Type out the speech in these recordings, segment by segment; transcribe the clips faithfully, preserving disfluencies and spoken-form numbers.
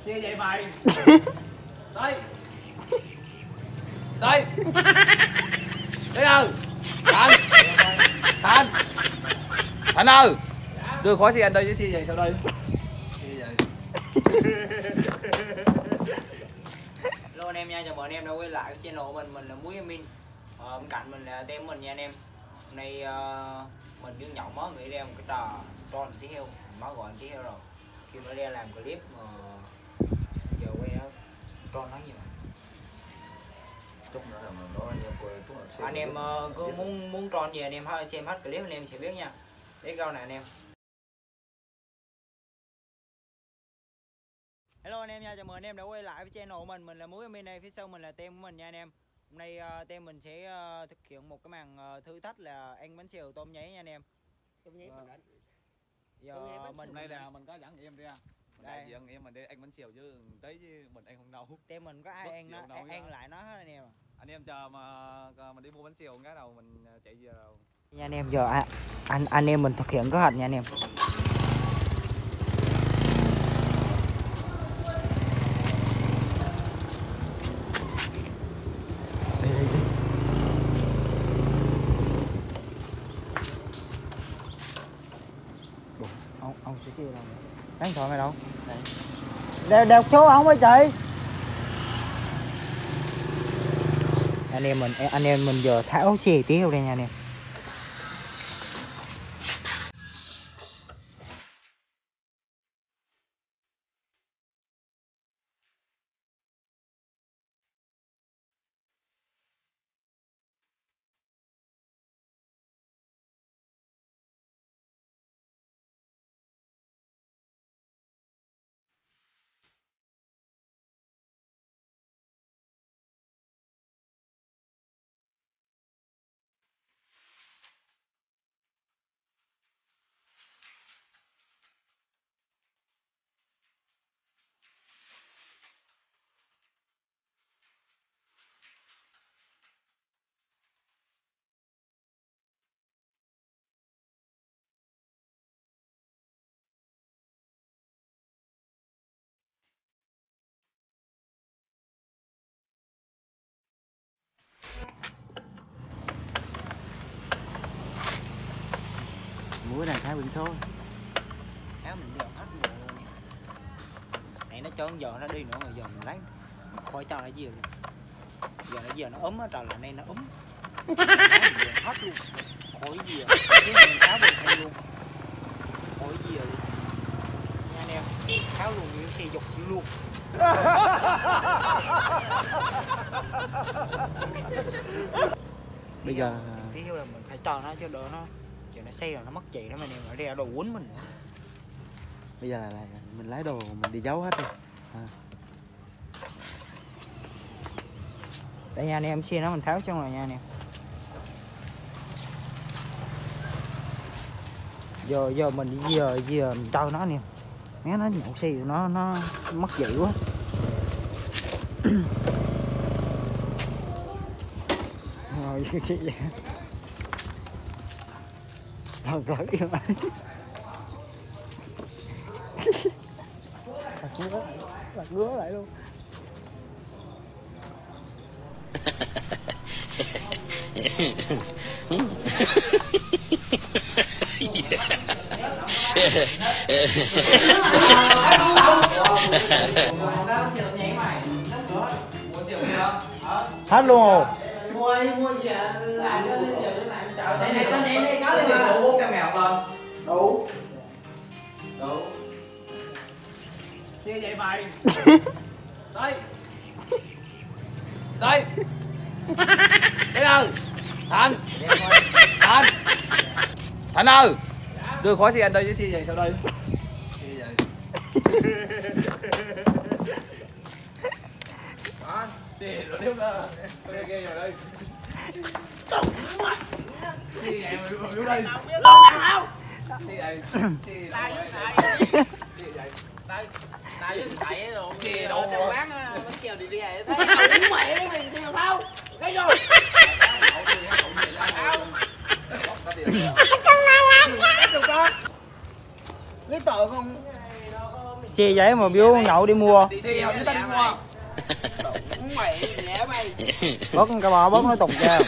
Xe vậy mày. Đây. Đây. Đây ơi. Thành. Thành. Thành ơi. Đưa khói xe anh đây với xe vậy sao đây? Xe vậy. Hello anh em nha, chào mừng anh em đã quay lại với channel của mình, mình là Muối Min. Ờ, bên cạnh mình là tem mình nha anh em. Hôm nay uh, mình với nhậu mới nghĩ ra một cái trò tròn tí heo, mới gọi tí heo rồi. Khi mới ra làm clip mà giờ quay nó tròn nó gì mà. Chút nữa là mình nói anh em coi chút là Anh em uh, cứ muốn muốn tròn gì anh em hãy xem hết clip anh em sẽ biết nha. Để câu này anh em. Hello anh em nha, chào mừng anh em đã quay lại với channel của mình, mình là Muối Min đây, phía sau mình là tem của mình nha anh em. Hôm nay uh, tem mình sẽ uh, thực hiện một cái màn uh, thử thách là ăn bánh xèo tôm nháy nha anh em. Tôm nháy mình đánh. Giờ mình đây là mình có dẫn em ra. Mình đại diện em mình đi ăn bánh xèo chứ đấy chứ mình ăn không đâu. tem mình có ai Bất ăn nó chịu ăn, nổi ăn hả? lại nó hết anh em. Anh em chờ mà mình đi mua bánh xèo cái đầu mình chạy về đâu. Nha anh em, giờ anh anh, anh em mình thực hiện kế hoạch nha anh em. Ông ông xí xí đâu? Đánh thoại mày đâu? Đây. Đeo đeo số ông ơi chị. Anh em mình anh em mình giờ tháo xe tí đâu đây nha anh em. Muối này thái biển số. Áo mình giờ hết rồi luôn. Này nó trơn giờ nó đi nữa mà giờ mình lấy khỏi cho nó gì luôn. Giờ nó giờ nó ấm á, trời là nay nó ấm. Hết luôn. Khỏi gì à. Cái mình tháo mình thay luôn. Khỏi gì à. Nha anh em, tháo luôn như xe dục luôn. Bây giờ tí là mình phải cho nó cho đỡ nó chờ nó xây rồi nó mất chị đó mà em ở ra đồ quýnh mình nữa. bây giờ là, là mình lấy đồ mình đi giấu hết đi. À. Đây nha anh em, xe nó mình tháo trong rồi nha anh em. Giờ giờ mình giờ giờ mình cho nó anh em. Nghe nó nhậu xe nó nó mất vị quá. Rồi cái gì vậy? Rồi rồi cái này. Đặt ngứa lại, đặt ngứa lại luôn. Hết luôn rồi. Mua đi, mua gì à? Làm cho giờ làm trời. Đây này, đây này, đây có tiền đủ bốn trăm ngàn lên. Đủ. Đủ. Xe vậy mày. Đây. Đây. Đây ơi. Thành. Thành. Thành ơi. Đưa khói xe anh đây với xe vậy sao đây? Xe vậy. Đó, xe rồi nếu đó. Đây kia rồi đây. Xe vậy mà vô đây. Đâu biết đâu. Xe vậy. Xe đây với thầy. Xe vậy. Đây. Đây với thầy rồi. Xe đồ bán bánh xèo đi đi vậy. Thấy đâu mẹ mày đi đâu? Cái rồi. Cái tội không? Xe giấy mà biếu nhậu đi mua. Xe hầu như ta đi mua. Mày nhẹ mày. Bớt cái bò bớt nó tục ra.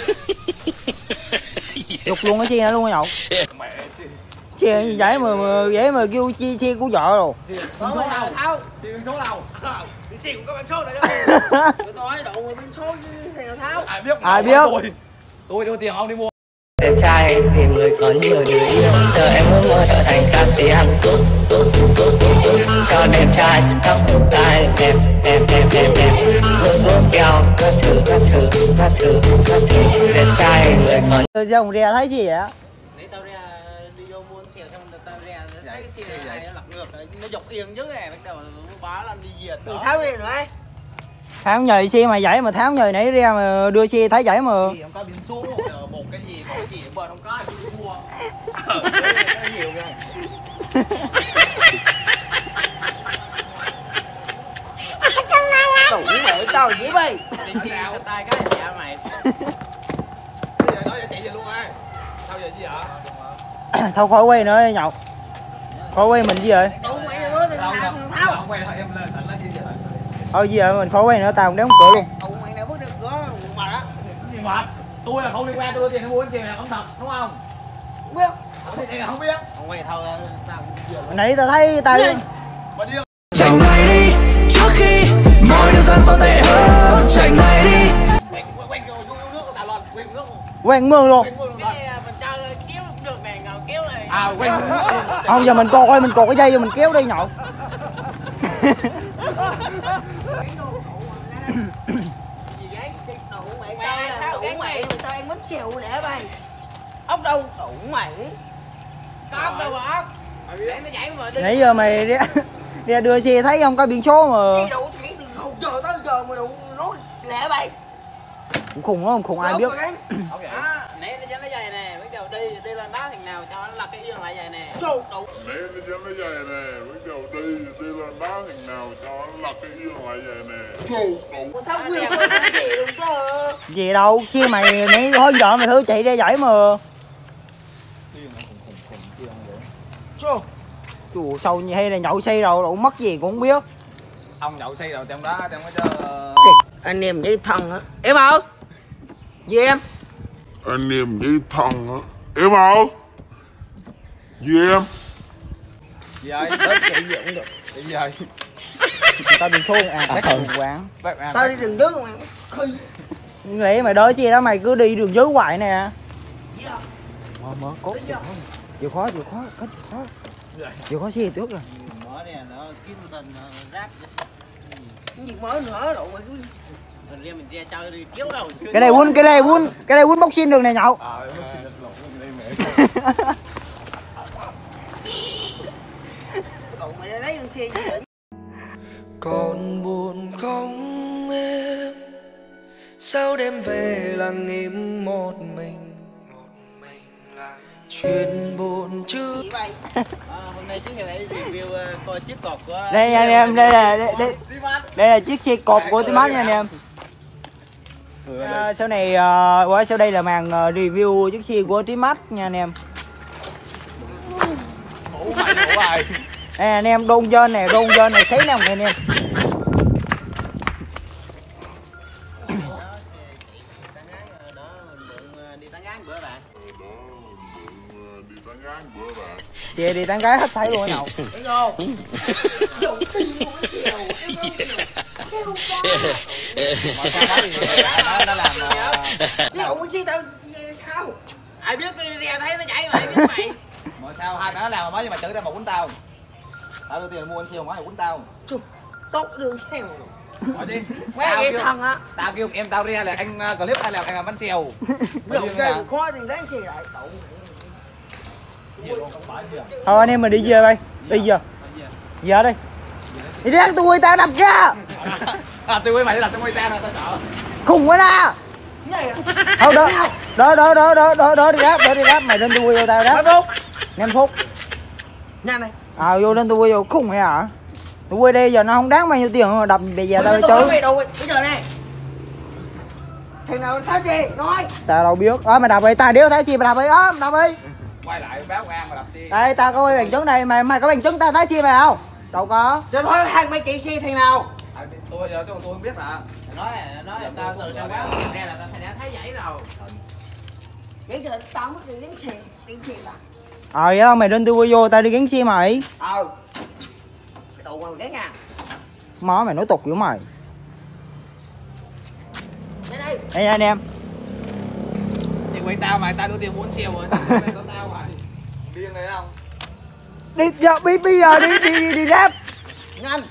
Tục luôn cái xe nữa luôn nhậu. Mẹ xe. Xe giấy mà, mà giấy mà kêu chi xe của vợ rồi. Số đâu? Xe biển số đâu? Xe cũng có biển số này đó. Tụi tôi đậu mà bên số thế nào tháo. Ai biết? Ai biết? Tôi, tôi đưa tiền ông đi mua. Đẹp trai thì người có nhiều điều yêu. Giờ em ước mơ trở thành ca sĩ Hàn Quốc. Cho đẹp trai tóc tai đẹp đẹp đẹp đẹp đẹp. Bước bước keo các thứ các thứ các thứ các thứ. Đẹp trai người có. Tôi ra ông ra thấy gì vậy? Để tao ra đi vô mua xèo xong rồi tao ra thấy cái xe này nó lật ngược nó dọc yên chứ này bắt đầu bá lên đi về. Thì tháo đi nữa ấy. Tháo nhời xe mà giấy mà tháo nhời nãy ra mà đưa xe thấy giấy mà. Gì không có biển số một cái gì còn cái gì ở bên không có thì mua. Nó nhiều kìa. Tủ mẹ tao dễ bay. Đi sao tay cái gì hả mày? Bây giờ nói giờ chạy về luôn á. Sao giờ gì hả? Thôi khỏi quay nữa nhậu. Khỏi quay mình gì vậy? Tủ mẹ nữa thì tháo tháo. Không quay thôi em lên thành nó gì vậy? Thôi gì vậy mình khỏi quay nữa tao không đóng cửa luôn. Tủ mẹ nào bước được cửa mà đó. Gì mà? Tôi là không liên quan, tôi đưa tiền để mua cái gì là không thật, đúng không? Không biết. Thì em là không biết. Không quay thôi tao Hồi nãy tao thấy tao Mà đi Chạy ngay đi trước khi mọi điều gian tồi tệ hơn. Chạy ngay đi. quên quên rồi vô nước của tao lên, quên nước. quen mương luôn. Quên nước cái này mình cho kéo được này ngầu kéo này. À quên nước. Không giờ mình coi mình cột cái dây vô mình kéo đi nhậu. Gì gái cái tủ mẹ tao tủ mẹ mà sao ăn bánh xèo nè bay. Ốc đâu tủ mày. Có ốc đâu mà ốc. Để nó chạy mà đi. Nãy giờ mày ra, ra đưa xe thấy không có biển số mà. Xe đủ thì từ hồi giờ tới giờ mà đủ nói lẹ bay. Cũng khùng lắm, khùng ai biết. Không vậy. À, nè nó cho nó dày nè, bắt đầu đi đi lên đá thằng nào cho nó lật cái yên lại dày nè. Trời đủ. Nè nó cho nó dài nè, bắt đầu đi đi lên đá thằng nào cho nó lật cái yên lại dài nè. Trời đủ. Mà tháo quyền của cái gì luôn chứ. Gì đâu, xe mày nãy hồi giờ mày thử chạy ra giải mà. Trời. Chù sâu như hay là nhậu say rồi, đâu mất gì cũng không biết. Ông nhậu say rồi trong đó trong cái cho Anh em với thân á. Em ơi. Gì em? Anh em với thân á. Em ơi. Gì em? gì ơi? Tới chạy gì cũng được. Cái gì ơi? Tao bị thua à, bác đường quán. Tao đi đường nước mà. Khơi. Nghĩ mày đói chi đó mày cứ đi đường dưới hoài nè. Mở mở cốt. Chịu khó, chịu khó, có chịu khó. Chịu khó xe trước rồi. Mở nè, nó kiếm tên ráp. Cái gì mở nữa đâu mày cứ mình ra mình ra chơi đi kéo đầu. Cái này quýnh, cái này quýnh, cái này quýnh boxing đường này nhậu. Ờ, nó xin được lộn luôn đây mẹ. Cậu mày lấy con xe gì vậy? Còn buồn không em, sao đêm về lặng im một mình. Chuyện buồn chứ. À, hôm nay trước ngày review uh, coi chiếc cột của. Đây nha anh em, đây là đây, đây, đây là chiếc xe cột của Timax nha anh em. À, sau này uh, qua sau đây là màn uh, review chiếc xe của Timax nha anh em. Ngủ mày ngủ ai? Đây anh em đôn dơn nè, đôn dơn này xấy nè anh em. Chị đi tán gái hết thấy luôn nào. Nó làm Cái ổng xe tao sao? Ai biết cái ra thấy nó chạy mày biết mày. mà sao hai nó làm mà mới mà chửi tao mà quýnh tao. Tao đưa tiền mua anh siêu mới mà quýnh tao. Tốt đường theo. Hỏi đi. Mấy em thân á. Tao kêu em tao ra là anh clip ai làm anh làm bánh xèo. Bây giờ khó đi lấy xe lại đậu. Thôi anh em mình đi về đây. Đi giờ. Giờ đi. Đi ra tôi tao đập ra. À tôi với mày đập tôi quay tao nè tao sợ. Khùng quá na. Thôi đó. Đó đó đó đó đó đó đi ráp, đó đi ráp mày lên tôi vô tao ráp. năm phút. năm phút. Nhanh này. À vô lên tôi vô khùng hay hả? Tôi quay đây giờ nó không đáng bao nhiêu tiền mà đập bây giờ tao chơi. Mày đâu bây giờ này. Thằng nào tháo xe nói. Tao đâu biết. Ờ mày đập đi, tao điếu thấy chi mày đập đi á, đập đi. Quay lại báo an mà đập xe. Đây tao có bằng chứng đây, mày mày có bằng chứng tao thấy chi mày không? Đâu có. Rồi thôi hai mấy chị xe thằng nào? À, tôi giờ tôi tôi không biết hả? Nói là nói là tao từ trong quán tìm ra là tao thấy đã thấy vậy rồi. Vậy rồi tao mất đi gắn xe, đi xe à? Ờ vậy đâu mày lên tôi vô tao đi gắn xe mày. Ờ. Cái đồ mà gắn à. Má mày nói tục kiểu mày. Đây đây. Đây anh em. Thì quay tao mày, tao đưa tiền bốn triệu rồi. Có tao mày. Điên đấy không? Đi giờ bây bây giờ đi đi đi, đi rap. Nhanh.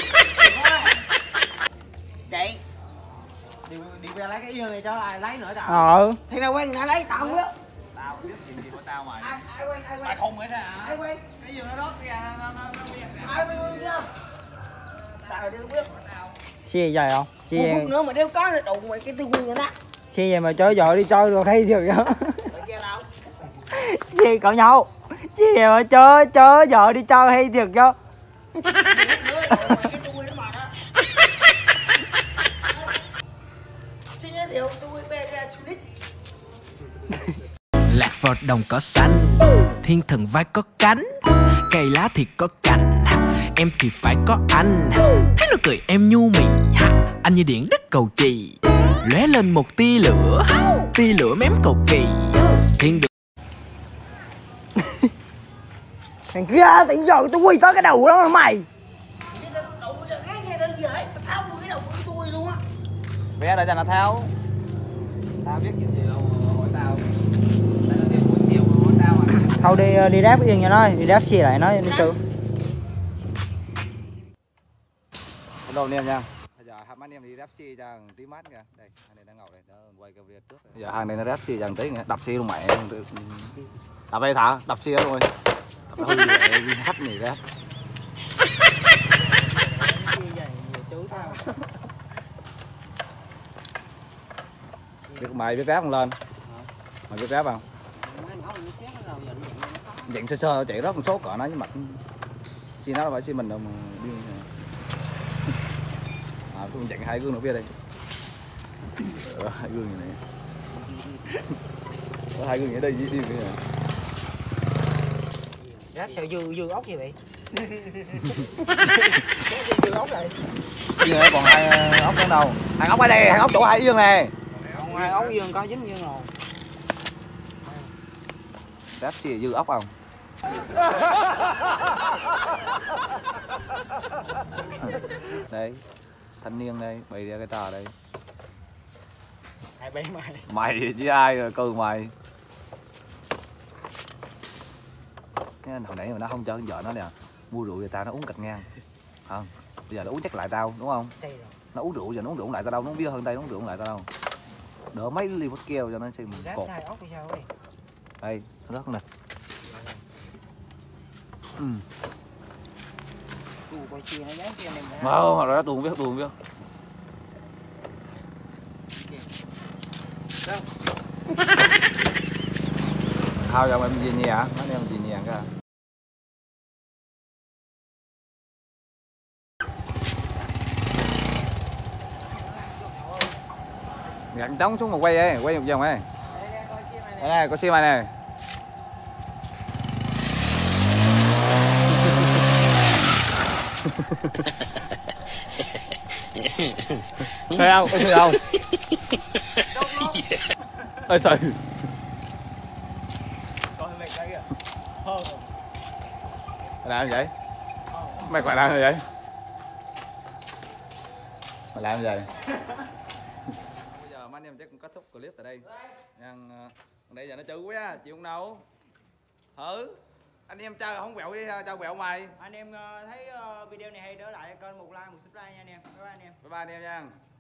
Chạy. Đi đi về lấy cái yên này cho ai lấy nữa đâu. Ờ. Thằng nào quen ai lấy tao không biết. Tao biết chuyện gì của tao mày. Ai ai quen ai quen. Mày không phải sao hả? Ai quen. Cái giường nó đốt kìa, nó nó nó biết. Ai quen chưa? Tao đi không biết. Xe dài không? Một phút nữa mà đeo có là đụng mày cái tư quyên rồi đó. Xe vậy mà chơi vợ đi chơi được hay thiệt đó. Mày kia đâu? Xe cậu nhau. Xe vậy mà chơi chơi vợ đi chơi hay thiệt đó. Xin giới thiệu tôi bê ra Sonic. Lạc vào đồng cỏ xanh, thiên thần vai có cánh, cây lá thì có cành, em thì phải có anh. Thấy nó cười em nhu mì, anh như điện đất cầu chì, lóe lên một tia lửa, tia lửa mém cầu kỳ. Thiên đường Thằng kia tự giờ tôi quỳ tới cái đầu đó mày. Vé để cho nó tháo. Tao biết chuyện gì đâu hỏi tao. Tao đưa tiền bốn triệu mà hỏi tao mà. Thôi đi đi ráp yên cho nó, đi ráp xe lại nó đi sư. Đầu anh em nha. Bây giờ hai anh em đi ráp xe cho tí mát kìa. Đây, anh này đang ngồi đây, quay cái video trước. Bây giờ hàng này nó ráp xe cho tí nữa, đập xe luôn mẹ. Đập đây thả, đập xe luôn rồi. Đập hư vậy đi hát này ráp. Biết mày biết ráp không lên? Mày biết ráp không? Dặn sơ sơ chạy rất một số cỡ nó với mặt. Xin nó là phải xin mình đâu mà điên. À, tôi dặn hai gương nữa phía đây. Ờ, hai gương như này. Có hai gương ở đây điên kìa. Ráp sao dư dư ốc gì vậy? Dư ốc này. Dư này còn hai ốc nữa đâu. Hai ốc ở đây, hai ốc chỗ hai dương này. Hai ốc dương có dính dương rồi. Ráp xì dư ốc không? Đây, thanh niên đây, bày ra cái tờ đây. Ai bấy mày? Mày với ai rồi cừ mày. Cái hồi nãy mà nó không cho con vợ nó nè, mua rượu về tao nó uống cạch ngang. Không, bây giờ nó uống chắc lại tao đúng không? Nó uống rượu giờ nó uống rượu lại tao đâu, nó uống bia hơn đây nó uống rượu lại tao đâu. Đỡ mấy ly vót keo cho nó xem cột. Ốc hay sao đây? Đây, nó rớt nè. Ừ. Tôi coi chia nó dán kia này. Mà không, hồi đó tôi không biết, tôi không biết. Thao cho em gì nhẹ, nói em gì nhẹ cả. Gắn trống xuống mà quay ấy, quay một vòng ấy. Đây này, có xe mày này. Thấy không? Có thấy không? Ơi trời. Mày làm gì vậy? Mày còn làm gì vậy? Mày làm gì vậy? Bây giờ mấy anh em chắc cũng kết thúc clip tại đây. Đang đây giờ nó chữ quá, chịu không đâu. Thử. Anh em chơi không quẹo đi, chơi quẹo mày. Anh em thấy video này hay đỡ lại kênh một like, một subscribe nha anh em. Bye bye anh em. Bye bye anh em nha.